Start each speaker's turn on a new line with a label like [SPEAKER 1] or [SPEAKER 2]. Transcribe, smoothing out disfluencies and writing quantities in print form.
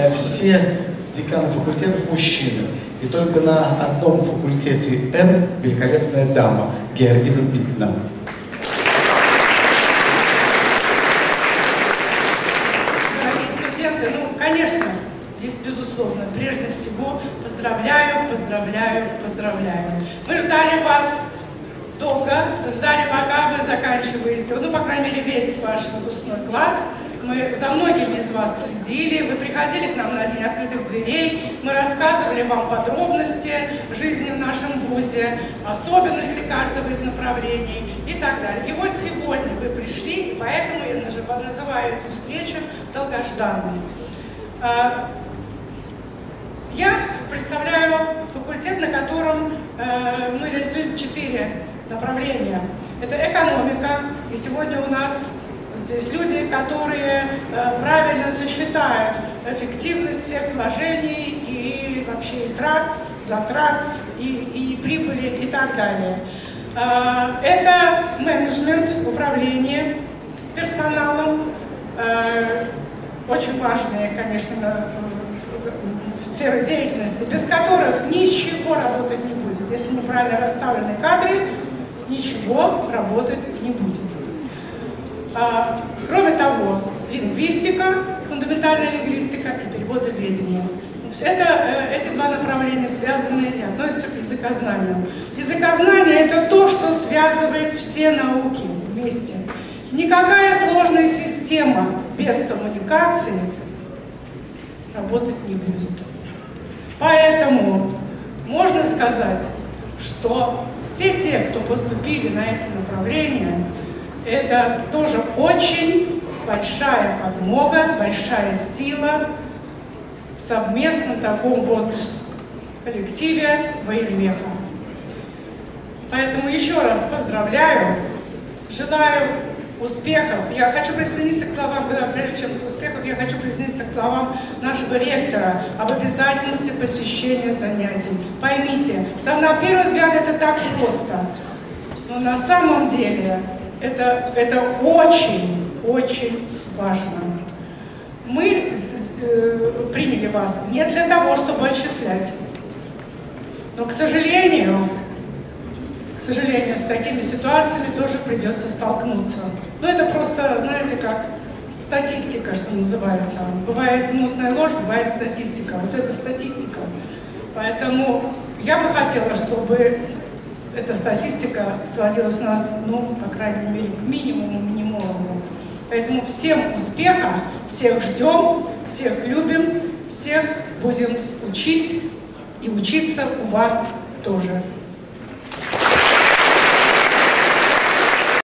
[SPEAKER 1] все деканы факультетов мужчины. И только на одном факультете Н великолепная дама Георгина Дмитриевна.
[SPEAKER 2] Дорогие студенты, ну, конечно, здесь, безусловно, прежде всего поздравляю, поздравляю, поздравляю. Мы ждали вас долго, ждали, пока вы заканчиваете, ну, по крайней мере, весь ваш выпускной класс. Мы за многими из вас следили, вы приходили к нам на День открытых дверей, мы рассказывали вам подробности жизни в нашем вузе, особенности каждого из направлений и так далее. И вот сегодня вы пришли, и поэтому я называю эту встречу долгожданной. Я представляю факультет, на котором мы реализуем 4 направления. Это экономика, и сегодня у нас здесь люди, которые правильно сосчитают эффективность всех вложений и вообще и трат, затрат, и прибыли и так далее. Это менеджмент, управление персоналом, очень важные, конечно, сферы деятельности, без которых ничего работать не будет. Если неправильно расставлены кадры, ничего работать не будет. Кроме того, лингвистика, фундаментальная лингвистика и переводоведение. Эти два направления связаны и относятся к языкознанию. Языкознание – это то, что связывает все науки вместе. Никакая сложная система без коммуникации работать не будет. Поэтому можно сказать, что все те, кто поступили на эти направления, это тоже очень большая подмога, большая сила в совместном таком вот коллективе военмеха. Поэтому еще раз поздравляю, желаю успехов. Я хочу присоединиться к словам, прежде чем с успехов, я хочу присоединиться к словам нашего ректора об обязательности посещения занятий. Поймите, на первый взгляд это так просто, но на самом деле это очень важно. Мы приняли вас не для того, чтобы отчислять, но, к сожалению, с такими ситуациями тоже придется столкнуться. Но это просто, знаете, как статистика, что называется. Бывает гнусная ложь, бывает статистика. Вот это статистика. Поэтому я бы хотела, чтобы эта статистика сводилась у нас, ну, по крайней мере, к минимуму. Поэтому всем успеха, всех ждем, всех любим, всех будем учить и учиться у вас тоже.